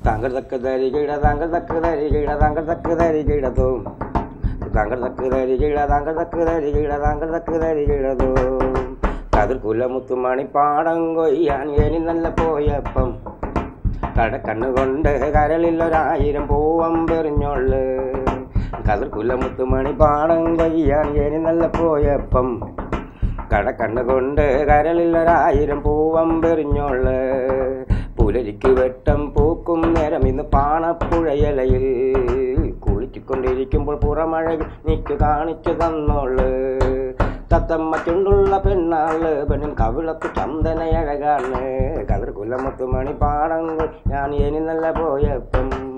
താങ്കൾ തക്ക് തരികിട താങ്കൾ തക്ക് തരികിട താങ്കൾ തക്ക് തരികിടതോ താങ്കൾ തക്ക് തരികിട താങ്കൾ തക്ക് തരികിട താങ്കൾ തക്ക് തരികിടതോ കതിർകുലമുത്തുമണി പാടം കൊയ്യാൻ ഏനി നല്ല പോയപ്പം കടക്കണ്ണുകൊണ്ട് കരളിലൊരായിരം പൂവമ്പെറിഞ്ഞോള് കതിർകുലമുത്തുമണി പാടം കൊയ്യാൻ ഏനി നല്ല പോയപ്പം കടക്കണ്ണുകൊണ്ട് കരളിലൊരായിരം പൂവമ്പെറിഞ്ഞോള് പുലരിക്ക് വെട്ടം പൂക്കും നേരം ഇന്ന് പാണപ്പുഴയലയിൽ കുളിച്ചുകൊണ്ടിരിക്കുമ്പോൾ പുറമഴ നീക്ക് കാണിച്ചു തന്നോള് തത്തമ്മ ചുണ്ടുള്ള പെണ്ണാള് പെണ്ണിൻ കവിളത്ത് ചന്ദനയഴകാണ് കതിർകുലമുത്തുമണി പാടം ഞാൻ ഇനി നല്ല പോയപ്പം